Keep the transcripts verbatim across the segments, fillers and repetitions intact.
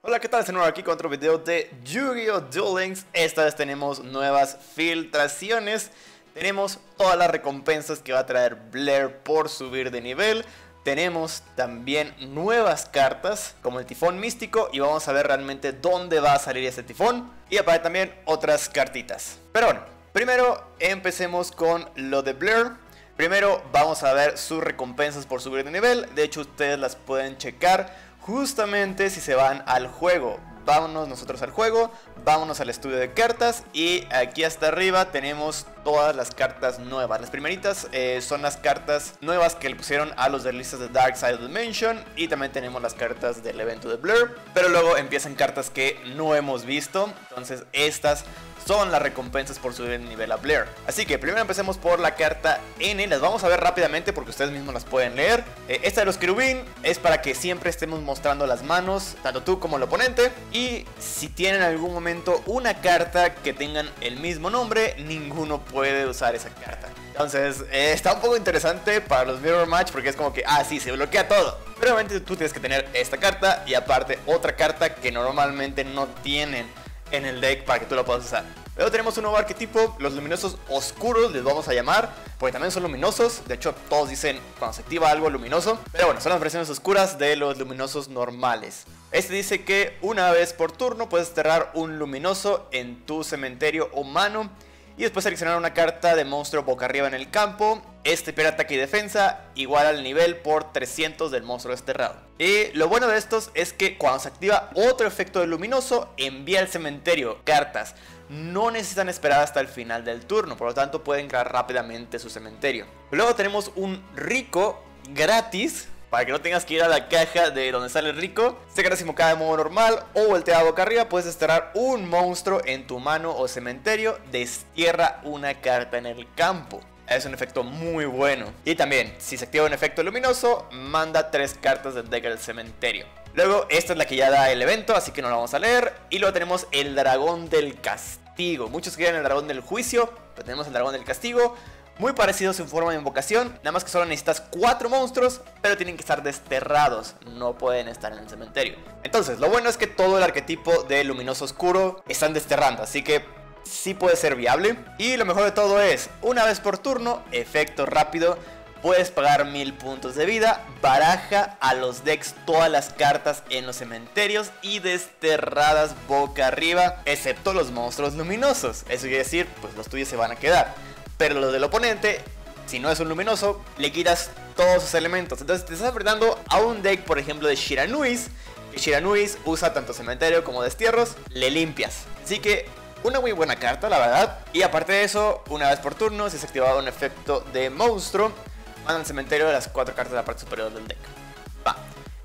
Hola, ¿qué tal? Estoy nuevo aquí con otro video de Yu-Gi-Oh! Duel Links. Esta vez tenemos nuevas filtraciones. Tenemos todas las recompensas que va a traer Blair por subir de nivel. Tenemos también nuevas cartas como el tifón místico y vamos a ver realmente dónde va a salir ese tifón. Y aparte también otras cartitas. Pero bueno, primero empecemos con lo de Blair. Primero vamos a ver sus recompensas por subir de nivel. De hecho ustedes las pueden checar justamente si se van al juego. Vámonos nosotros al juego, vámonos al estudio de cartas y aquí hasta arriba tenemos todas las cartas nuevas. Las primeritas eh, son las cartas nuevas que le pusieron a los releases de Dark Side of the Dimension y también tenemos las cartas del evento de Blur. Pero luego empiezan cartas que no hemos visto, entonces estas son las recompensas por subir el nivel a Blair. Así que primero empecemos por la carta N. Las vamos a ver rápidamente porque ustedes mismos las pueden leer. eh, Esta de los querubín es para que siempre estemos mostrando las manos, tanto tú como el oponente. Y si tienen en algún momento una carta que tengan el mismo nombre, ninguno puede usar esa carta. Entonces eh, está un poco interesante para los Mirror Match porque es como que, ah sí, se bloquea todo. Pero obviamente tú tienes que tener esta carta y aparte otra carta que normalmente no tienen en el deck para que tú lo puedas usar. Luego tenemos un nuevo arquetipo, los luminosos oscuros les vamos a llamar, porque también son luminosos. De hecho todos dicen cuando se activa algo luminoso, pero bueno, son las versiones oscuras de los luminosos normales. Este dice que una vez por turno puedes desterrar un luminoso en tu cementerio o mano y después seleccionar una carta de monstruo boca arriba en el campo. Este pierde ataque y defensa igual al nivel por trescientos del monstruo desterrado. Y lo bueno de estos es que cuando se activa otro efecto de luminoso, envía al cementerio cartas. No necesitan esperar hasta el final del turno, por lo tanto pueden crear rápidamente su cementerio. Luego tenemos un Rico gratis, para que no tengas que ir a la caja de donde sale el Rico. Este carta es invocada de modo normal o volteada boca arriba. Puedes desterrar un monstruo en tu mano o cementerio. Destierra una carta en el campo. Es un efecto muy bueno. Y también, si se activa un efecto luminoso, manda tres cartas del deck al cementerio. Luego, esta es la que ya da el evento, así que no la vamos a leer. Y luego tenemos el dragón del castigo. Muchos quieren el dragón del juicio, pero tenemos el dragón del castigo. Muy parecidos en forma de invocación, nada más que solo necesitas cuatro monstruos, pero tienen que estar desterrados, no pueden estar en el cementerio. Entonces, lo bueno es que todo el arquetipo de luminoso oscuro están desterrando, así que sí puede ser viable. Y lo mejor de todo es, una vez por turno, efecto rápido, puedes pagar mil puntos de vida, baraja a los decks todas las cartas en los cementerios y desterradas boca arriba, excepto los monstruos luminosos. Eso quiere decir, pues los tuyos se van a quedar. Pero los del oponente, si no es un luminoso, le quitas todos sus elementos. Entonces te estás enfrentando a un deck, por ejemplo, de Shiranuis. Que Shiranuis usa tanto cementerio como destierros, le limpias. Así que una muy buena carta, la verdad. Y aparte de eso, una vez por turno, si se activaba un efecto de monstruo, manda al cementerio de las cuatro cartas de la parte superior del deck. Va.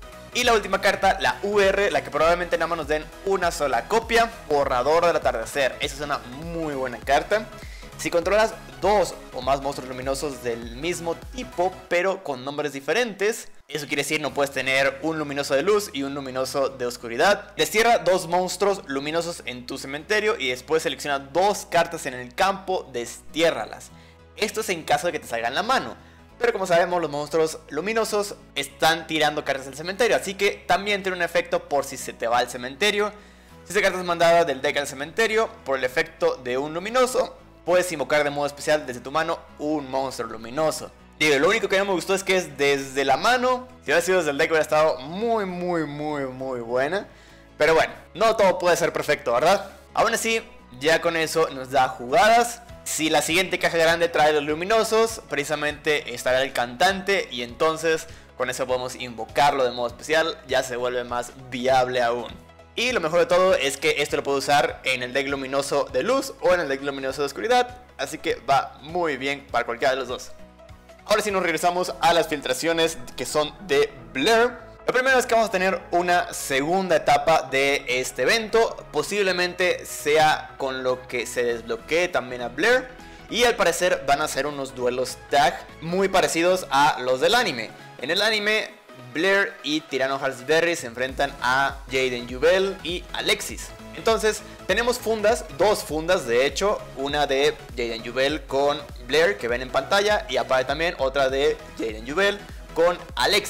Y la última carta, la U R, la que probablemente nada más nos den una sola copia. Borrador del atardecer. Esa es una muy buena carta. Si controlas dos o más monstruos luminosos del mismo tipo, pero con nombres diferentes, eso quiere decir no puedes tener un luminoso de luz y un luminoso de oscuridad. Destierra dos monstruos luminosos en tu cementerio y después selecciona dos cartas en el campo, destiérralas. Esto es en caso de que te salga en la mano. Pero como sabemos, los monstruos luminosos están tirando cartas al cementerio, así que también tiene un efecto por si se te va al cementerio. Si esa carta es mandada del deck al cementerio por el efecto de un luminoso, puedes invocar de modo especial desde tu mano un monstruo luminoso. Digo, lo único que no me gustó es que es desde la mano. Si hubiera sido desde el deck hubiera estado muy, muy, muy, muy buena. Pero bueno, no todo puede ser perfecto, ¿verdad? Aún así, ya con eso nos da jugadas. Si la siguiente caja grande trae los luminosos, precisamente estará el cantante. Y entonces, con eso podemos invocarlo de modo especial. Ya se vuelve más viable aún. Y lo mejor de todo es que esto lo puedo usar en el deck luminoso de luz o en el deck luminoso de oscuridad. Así que va muy bien para cualquiera de los dos. Ahora sí nos regresamos a las filtraciones que son de Blair. Lo primero es que vamos a tener una segunda etapa de este evento. Posiblemente sea con lo que se desbloquee también a Blair. Y al parecer van a ser unos duelos tag muy parecidos a los del anime. En el anime, Blair y Tyranno Halsberry se enfrentan a Jaden Jubel y Alexis. Entonces tenemos fundas, dos fundas de hecho, una de Jaden Jubel con Blair que ven en pantalla y aparte también otra de Jaden Jubel con Alexis.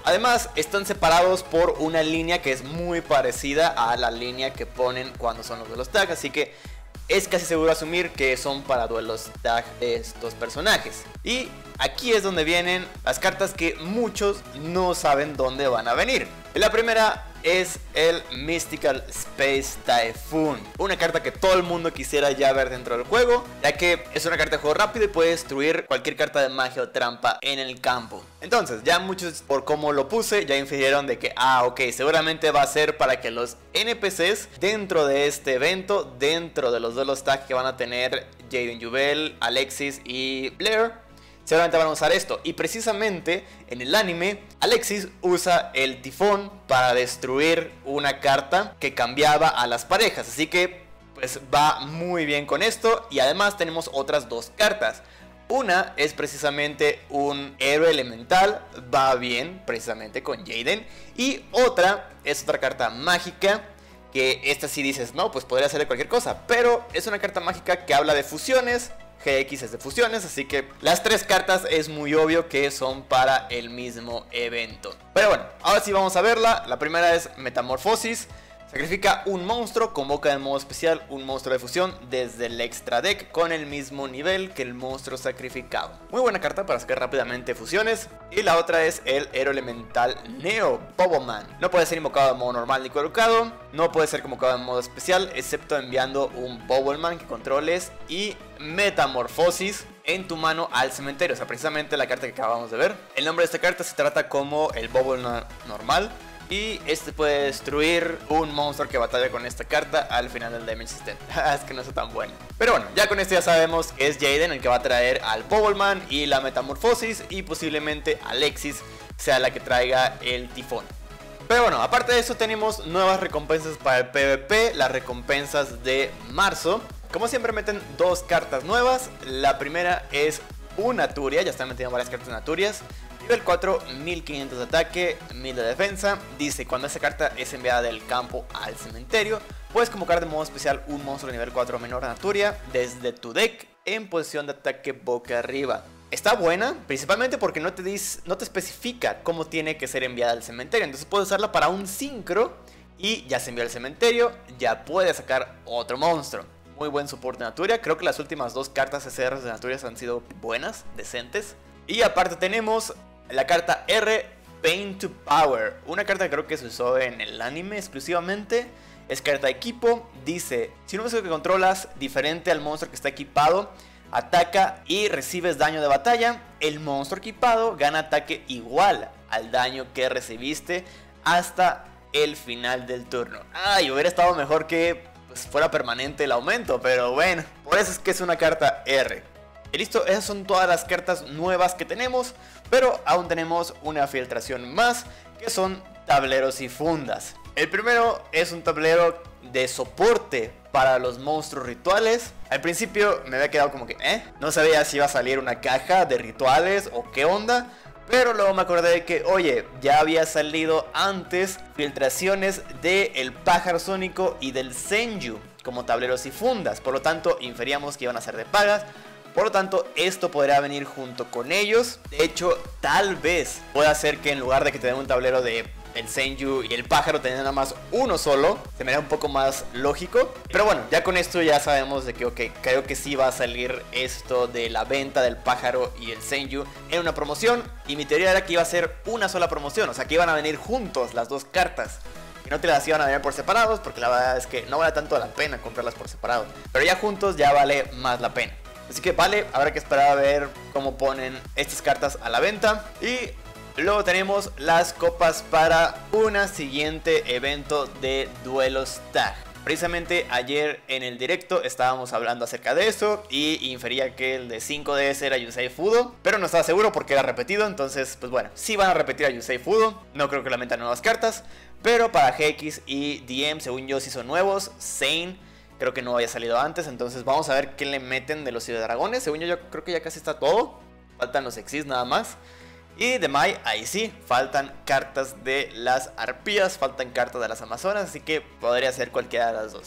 Además, están separados por una línea que es muy parecida a la línea que ponen cuando son los duelos tag, así que es casi seguro asumir que son para duelos tag de estos personajes. Y aquí es donde vienen las cartas que muchos no saben dónde van a venir. La primera es el Mystical Space Typhoon, una carta que todo el mundo quisiera ya ver dentro del juego, ya que es una carta de juego rápido y puede destruir cualquier carta de magia o trampa en el campo. Entonces ya muchos, por cómo lo puse, ya infirieron de que ah ok, seguramente va a ser para que los N P Cs dentro de este evento, dentro de los duelos tag que van a tener Jaden Juvel, Alexis y Blair, seguramente van a usar esto. Y precisamente en el anime, Alexis usa el tifón para destruir una carta que cambiaba a las parejas. Así que pues va muy bien con esto. Y además tenemos otras dos cartas. Una es precisamente un héroe elemental, va bien precisamente con Jaden. Y otra es otra carta mágica, que esta sí dices, no, pues podría ser de cualquier cosa, pero es una carta mágica que habla de fusiones. G X es de fusiones, así que las tres cartas es muy obvio que son para el mismo evento. Pero bueno, ahora sí vamos a verla. La primera es Metamorfosis. Sacrifica un monstruo, convoca de modo especial un monstruo de fusión desde el extra deck con el mismo nivel que el monstruo sacrificado. Muy buena carta para sacar rápidamente fusiones. Y la otra es el héroe elemental Neo, Boboman. No puede ser invocado de modo normal ni colocado. No puede ser convocado en modo especial, excepto enviando un Boboman que controles y Metamorfosis en tu mano al cementerio. O sea, precisamente la carta que acabamos de ver. El nombre de esta carta se trata como el Boboman normal. Y este puede destruir un monstruo que batalla con esta carta al final del damage system. Es que no es tan bueno. Pero bueno, ya con esto ya sabemos que es Jaden el que va a traer al Bobbleman y la Metamorfosis. Y posiblemente Alexis sea la que traiga el tifón. Pero bueno, aparte de eso tenemos nuevas recompensas para el PvP. Las recompensas de marzo. Como siempre meten dos cartas nuevas. La primera es una Turia. Ya están metiendo varias cartas Naturias. Nivel cuatro, mil quinientos de ataque, mil de defensa. Dice, cuando esa carta es enviada del campo al cementerio, puedes convocar de modo especial un monstruo de nivel cuatro menor a Naturia desde tu deck en posición de ataque boca arriba. Está buena, principalmente porque no te, dice, no te especifica cómo tiene que ser enviada al cementerio. Entonces puedes usarla para un sincro y ya se envió al cementerio, ya puedes sacar otro monstruo. Muy buen soporte de Naturia. Creo que las últimas dos cartas S R de Naturia han sido buenas, decentes. Y aparte tenemos la carta R, Pain to Power, una carta que creo que se usó en el anime exclusivamente. Es carta de equipo, dice, si un monstruo que controlas diferente al monstruo que está equipado ataca y recibes daño de batalla, el monstruo equipado gana ataque igual al daño que recibiste hasta el final del turno. Ay, hubiera estado mejor que pues, fuera permanente el aumento, pero bueno, por eso es que es una carta R. Y listo, esas son todas las cartas nuevas que tenemos, pero aún tenemos una filtración más, que son tableros y fundas. El primero es un tablero de soporte para los monstruos rituales. Al principio me había quedado como que, eh, no sabía si iba a salir una caja de rituales o qué onda. Pero luego me acordé de que, oye, ya había salido antes filtraciones del pájaro sónico y del Senju como tableros y fundas. Por lo tanto, inferíamos que iban a ser de pagas. Por lo tanto, esto podría venir junto con ellos. De hecho, tal vez pueda ser que en lugar de que te den un tablero de el Senju y el pájaro tengan nada más uno solo, se me da un poco más lógico. Pero bueno, ya con esto ya sabemos de que, ok, creo que sí va a salir esto de la venta del pájaro y el Senju en una promoción. Y mi teoría era que iba a ser una sola promoción, o sea que iban a venir juntos las dos cartas. Y no te las iban a vender por separados, porque la verdad es que no vale tanto la pena comprarlas por separado. Pero ya juntos ya vale más la pena. Así que vale, habrá que esperar a ver cómo ponen estas cartas a la venta. Y luego tenemos las copas para un siguiente evento de duelos tag. Precisamente ayer en el directo estábamos hablando acerca de eso y infería que el de cinco D S era Yusei Fudo, pero no estaba seguro porque era repetido. Entonces pues bueno, sí van a repetir a Yusei Fudo. No creo que le metan nuevas cartas, pero para G X y D M según yo sí son nuevos. Zane creo que no había salido antes, entonces vamos a ver qué le meten de los Ciudadadragones. Según yo, yo creo que ya casi está todo. Faltan los Exis nada más. Y de Mai, ahí sí, faltan cartas de las arpías, faltan cartas de las amazonas, así que podría ser cualquiera de las dos.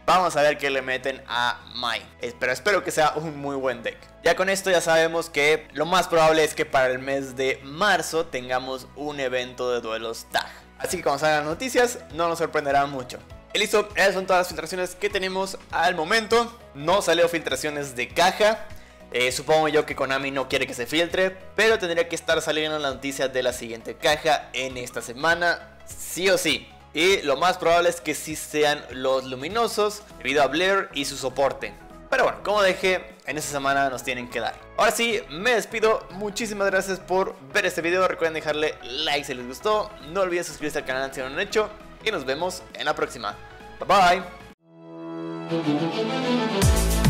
Vamos a ver qué le meten a Mai. Pero espero que sea un muy buen deck. Ya con esto ya sabemos que lo más probable es que para el mes de marzo tengamos un evento de duelos tag. Así que cuando salgan las noticias no nos sorprenderá mucho. Y listo, esas son todas las filtraciones que tenemos al momento. No salió filtraciones de caja. Eh, supongo yo que Konami no quiere que se filtre, pero tendría que estar saliendo la noticia de la siguiente caja en esta semana, sí o sí. Y lo más probable es que sí sean los luminosos, debido a Blair y su soporte. Pero bueno, como dije, en esta semana nos tienen que dar. Ahora sí, me despido. Muchísimas gracias por ver este video. Recuerden dejarle like si les gustó. No olviden suscribirse al canal si no lo han hecho. Y nos vemos en la próxima. Bye bye.